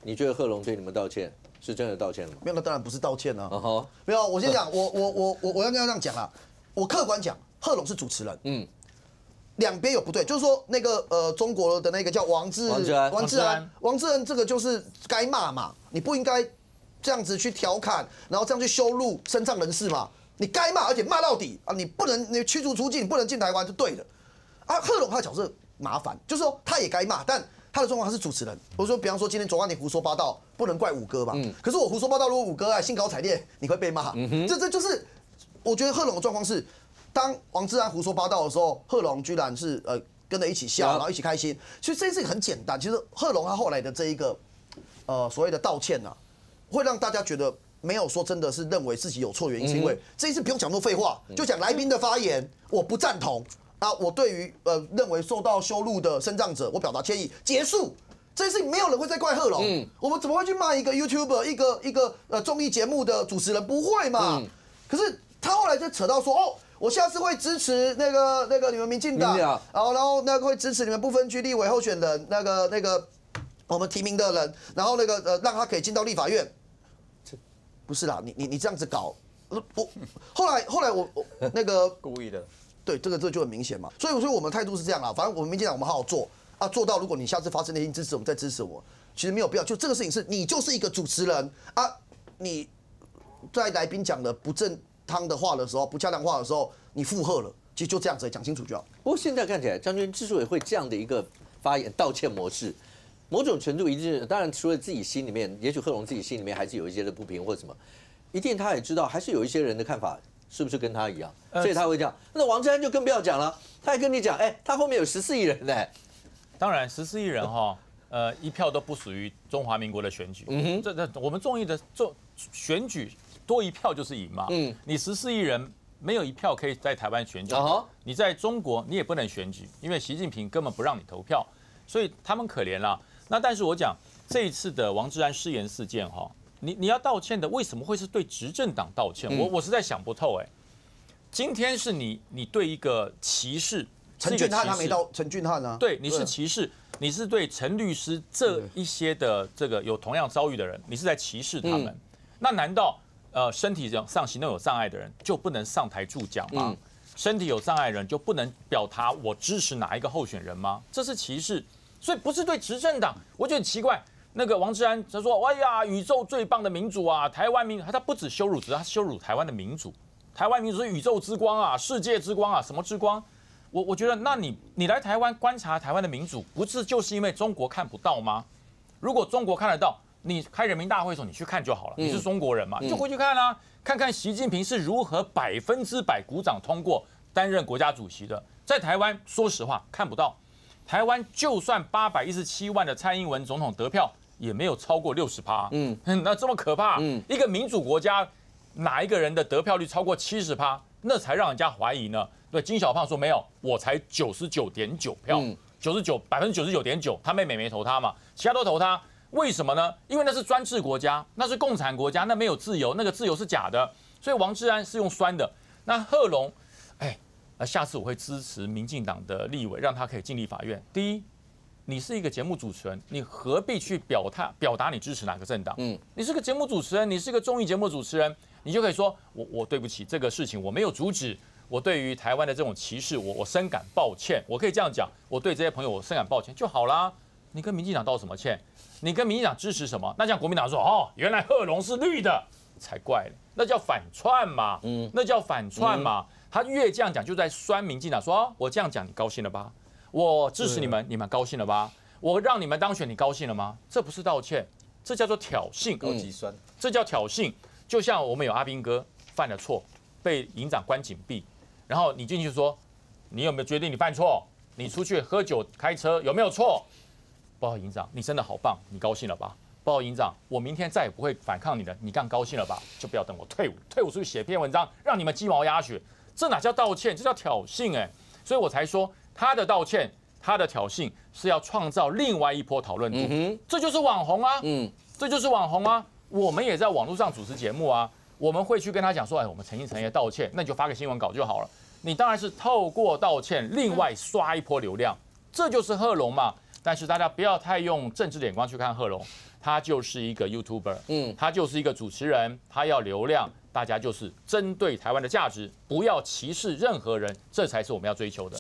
你觉得贺龙对你们道歉是真的道歉了吗？ 没有，那当然不是道歉啊。没有，我先讲，我要这样讲啦。我客观讲，贺龙是主持人，两边有不对，就是说那个中国的那个叫王志安，这个就是该骂嘛，你不应该这样子去调侃，然后这样去羞辱身障人士嘛，你该骂，而且骂到底啊，你不能你驱逐出境，你不能进台湾就对的。啊，贺龙他的角色麻烦，就是说他也该骂，但他的状况他是主持人。我说，比方说今天左万你胡说八道，不能怪五哥吧？可是我胡说八道，如果五哥兴高采烈，你会被骂。这就是我觉得贺龙的状况是。当王志安胡说八道的时候，贺龙居然是跟着一起笑，然后一起开心。所以这件事情很简单，其实贺龙他后来的这一个所谓的道歉啊，会让大家觉得没有说真的是认为自己有错，原因是因为这一次不用讲那么废话，就讲来宾的发言，我不赞同啊，我对于认为受到羞辱的身障者，我表达歉意，结束。这件事情没有人会再怪贺龙，我们怎么会去骂一个 YouTuber 一个综艺节目的主持人？不会嘛？可是他后来就扯到说哦。我下次会支持那个你们民进党，然后那个会支持你们不分区立委候选人，那个我们提名的人，然后让他可以进到立法院。不是啦，你这样子搞，我后来我那个故意的， 对，这就很明显嘛。所以我们态度是这样啦，反正我们民进党我们好好做啊，做到如果你下次发生内心支持我们再支持我，其实没有必要。就这个事情是你就是一个主持人啊，你在来宾讲的不正汤的话的时候，不恰当话的时候，你附和了，其实就这样子讲清楚就好。 不过现在看起来，将军之所以会这样的一个发言道歉模式，某种程度一定是，当然除了自己心里面，也许贺龙自己心里面还是有一些的不平或什么，一定他也知道，还是有一些人的看法是不是跟他一样，所以他会这样。那王志安就更不要讲了，他还跟你讲，他后面有14亿人呢。 当然14亿人哈，一票都不属于中华民国的选举。这我们众议的选举。多一票就是赢嘛。你14亿人没有一票可以在台湾选举，你在中国你也不能选举，因为习近平根本不让你投票，所以他们可怜了。那但是我讲这一次的王志安失言事件哈，你要道歉的为什么会是对执政党道歉？我实在想不透今天是你对一个歧视， 陈俊翰他没到，陈俊翰啊， 对，你是歧视，你是对陈律师这一些的这个有同样遭遇的人，你是在歧视他们。那难道身体上行动有障碍的人就不能上台助讲吗？身体有障碍的人就不能表达我支持哪一个候选人吗？这是歧视，所以不是对执政党。我觉得很奇怪，那个王志安他说：“哎呀，宇宙最棒的民主啊，台湾民主。”他不止羞辱，他羞辱台湾的民主。台湾民主是宇宙之光啊，世界之光啊，什么之光？我觉得，那你来台湾观察台湾的民主，不是就是因为中国看不到吗？如果中国看得到，你开人民大会的时候，你去看就好了。你是中国人嘛，你就回去看啊，看看习近平是如何100%鼓掌通过担任国家主席的。在台湾，说实话看不到。台湾就算817万的蔡英文总统得票，也没有超过60%。那这么可怕。一个民主国家，哪一个人的得票率超过70%，那才让人家怀疑呢？对，金小胖说没有，我才99.9票，99.9%，他妹妹没投他嘛，其他都投他。为什么呢？因为那是专制国家，那是共产国家，那没有自由，那个自由是假的。所以王志安是用酸的。那贺龙，下次我会支持民进党的立委，让他可以进立法院。第一，你是一个节目主持人，你何必去表达你支持哪个政党？你是个节目主持人，你是个综艺节目主持人，你就可以说，我对不起，这个事情我没有阻止。我对于台湾的这种歧视，我深感抱歉。我可以这样讲，我对这些朋友我深感抱歉就好啦。你跟民进党道什么歉？你跟民进党支持什么？那这样国民党说原来贺龙是绿的，才怪了，那叫反串嘛，那叫反串嘛。他越这样讲，就在酸民进党说我这样讲你高兴了吧？我支持你们，你们高兴了吧？我让你们当选，你高兴了吗？这不是道歉，这叫做挑衅， 高级酸， 这叫挑衅。就像我们有阿兵哥犯了错，被营长关禁闭，然后你进去说，你有没有决定你犯错？你出去喝酒开车有没有错？报告营长，你真的好棒，你高兴了吧？报告营长，我明天再也不会反抗你了，你更高兴了吧？就不要等我退伍，退伍出去写篇文章，让你们鸡毛鸭血，这哪叫道歉？这叫挑衅所以我才说他的道歉，他的挑衅是要创造另外一波讨论度，这就是网红啊，这就是网红啊。我们也在网络上主持节目啊，我们会去跟他讲说，我们诚心诚意道歉，那你就发个新闻稿就好了。你当然是透过道歉，另外刷一波流量，这就是贺龙嘛。但是大家不要太用政治的眼光去看贺龙， 他就是一个 YouTuber， 他就是一个主持人，他要流量，大家就是针对台湾的价值，不要歧视任何人，这才是我们要追求的。